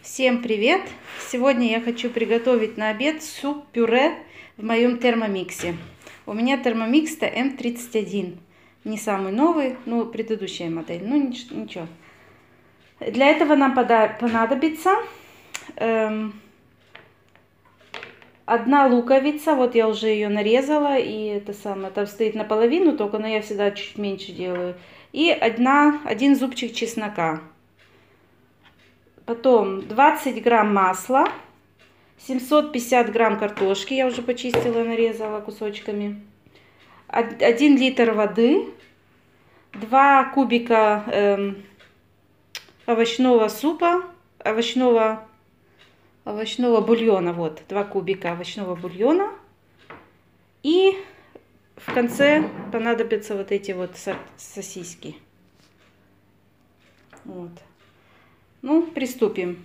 Всем привет! Сегодня я хочу приготовить на обед суп-пюре в моем термомиксе. У меня термомикс М31. Не самый новый, но предыдущая модель. Ну ничего. Для этого нам понадобится одна луковица. Вот я уже ее нарезала. И это самое, там стоит наполовину только, но я всегда чуть меньше делаю. И один зубчик чеснока. Потом 20 грамм масла, 750 грамм картошки, я уже почистила, нарезала кусочками, 1 литр воды, 2 кубика овощного супа, овощного бульона, вот, 2 кубика овощного бульона. И в конце понадобятся вот эти вот сосиски. Вот. Ну, приступим.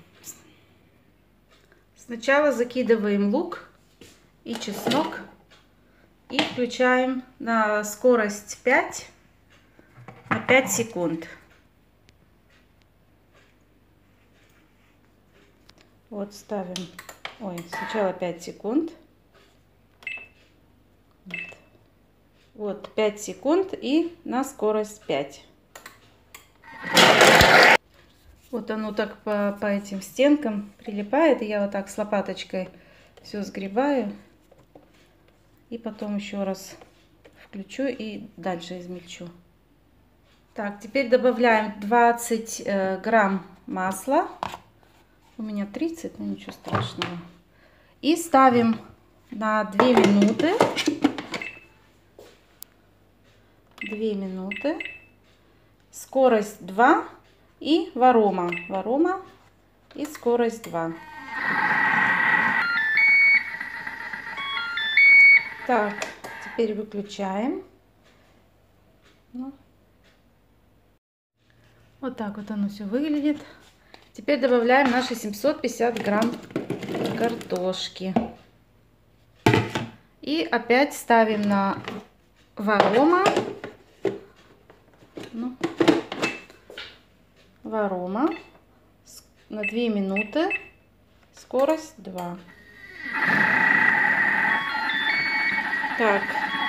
Сначала закидываем лук и чеснок и включаем на скорость 5 на 5 секунд. Вот ставим. Сначала 5 секунд. Вот 5 секунд и на скорость 5. Вот оно так по этим стенкам прилипает. И я вот так с лопаточкой все сгребаю. И потом еще раз включу и дальше измельчу. Так, теперь добавляем 20 грамм масла. У меня 30, но ничего страшного. И ставим на 2 минуты. 2 минуты. Скорость 2. И варома и скорость 2. Так, теперь выключаем. Вот так вот оно все выглядит. Теперь добавляем наши 750 грамм картошки. И опять ставим на варома. На 2 минуты, скорость 2. Так,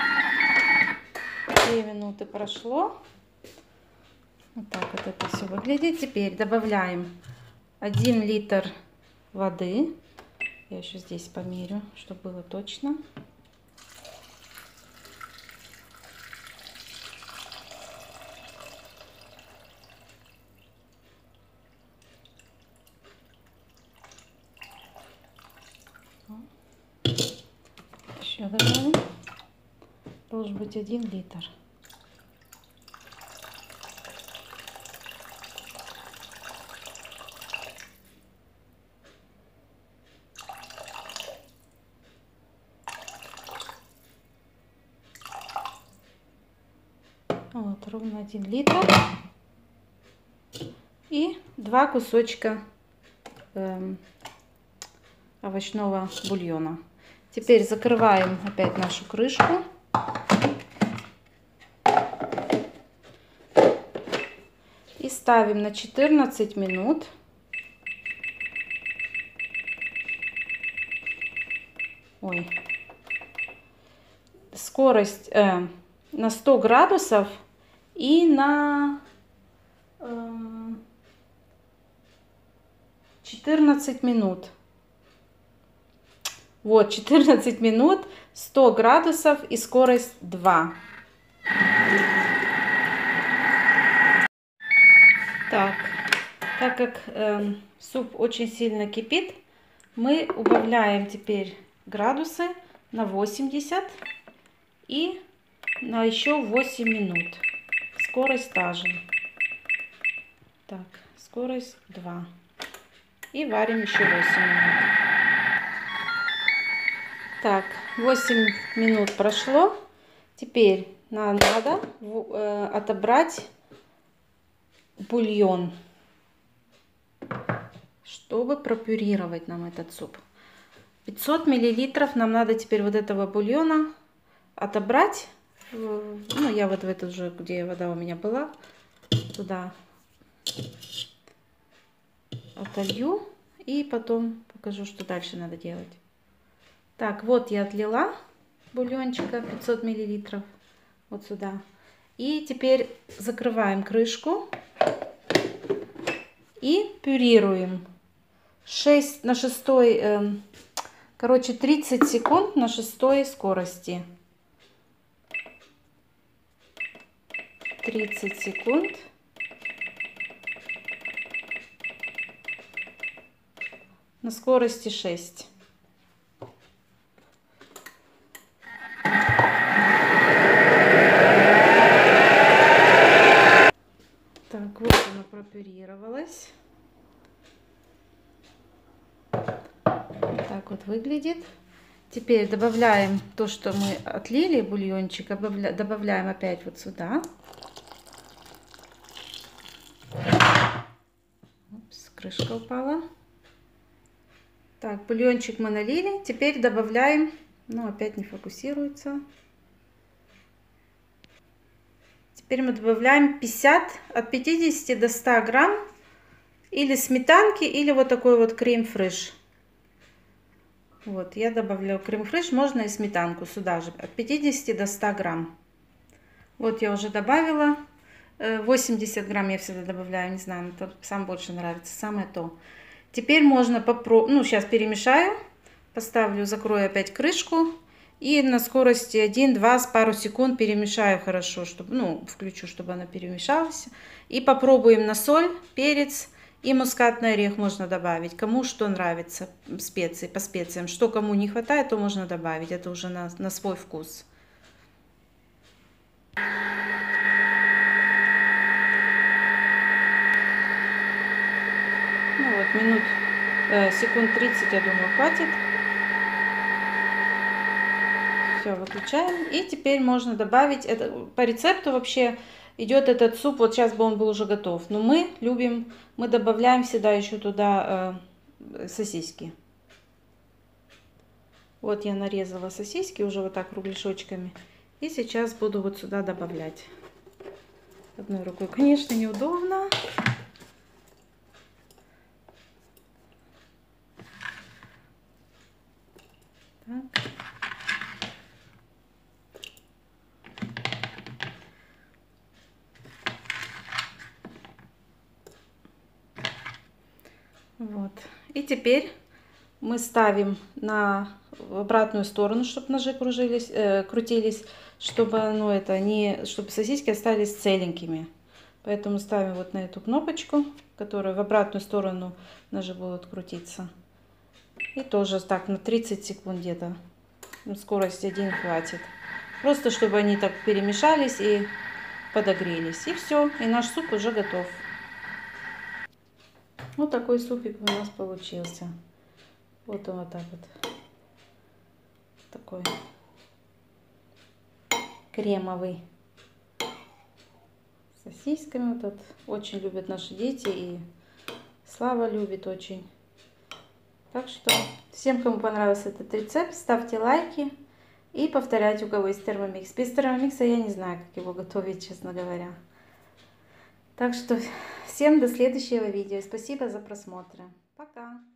2 минуты прошло. Вот так вот это все выглядит. Теперь добавляем 1 литр воды. Я еще здесь померю, чтобы было точно. Еще добавим. Должен быть 1 литр. Вот, ровно 1 литр. И 2 кусочка овощного бульона. Теперь закрываем опять нашу крышку. И ставим на 14 минут. Скорость на 100 градусов и на 14 минут. Вот, 14 минут, 100 градусов и скорость 2. Так как суп очень сильно кипит, мы убавляем теперь градусы на 80 и на еще 8 минут. Скорость та же. Так, скорость 2. И варим еще 8 минут. Так, 8 минут прошло. Теперь надо отобрать бульон, чтобы пропюрировать нам этот суп. 500 миллилитров нам надо теперь вот этого бульона отобрать. Ну, я вот в эту же, где вода у меня была, туда отолью и потом покажу, что дальше надо делать. Так, вот я отлила бульончика 500 мл вот сюда. И теперь закрываем крышку и пюрируем 30 секунд на 6 скорости. 30 секунд. На скорости 6. Так, вот она пропюрировалась. Вот так вот выглядит. Теперь добавляем то, что мы отлили, бульончик, добавляем опять вот сюда. Упс, крышка упала. Так, бульончик мы налили. Теперь добавляем, ну опять не фокусируется. Теперь мы добавляем от 50 до 100 грамм или сметанки, или вот такой вот крем-фреш. Вот, я добавляю крем-фреш, можно и сметанку сюда же, от 50 до 100 грамм. Вот я уже добавила. 80 грамм я всегда добавляю, не знаю, это сам больше нравится, самое то. Теперь можно попробовать, ну сейчас перемешаю, поставлю, закрою опять крышку и на скорости 1-2 с пару секунд перемешаю хорошо, чтобы, ну, включу, чтобы она перемешалась. И попробуем на соль, перец и мускатный орех можно добавить, кому что нравится, специи, по специям. Что кому не хватает, то можно добавить, это уже на свой вкус. Ну вот, секунд 30, я думаю, хватит. Все, выключаем. И теперь можно добавить, это по рецепту вообще идет этот суп, вот сейчас бы он был уже готов. Но мы добавляем всегда еще туда сосиски. Вот я нарезала сосиски уже вот так кругляшочками. И сейчас буду вот сюда добавлять. Одной рукой, конечно, неудобно. Так. Вот. И теперь мы ставим в обратную сторону, чтобы ножи крутились, чтобы, чтобы сосиски остались целенькими. Поэтому ставим вот на эту кнопочку, которая в обратную сторону ножи будут крутиться. И тоже так на 30 секунд где-то. Скорость 1 хватит. Просто чтобы они так перемешались и подогрелись. И все. И наш суп уже готов. Вот такой супик у нас получился. Вот он вот так вот. Такой кремовый. С сосисками. Вот этот. Очень любят наши дети. И Слава любит очень. Так что всем, кому понравился этот рецепт, ставьте лайки и повторяйте, у кого есть термомикс. Без термомикса я не знаю, как его готовить, честно говоря. Так что всем до следующего видео. Спасибо за просмотр. Пока!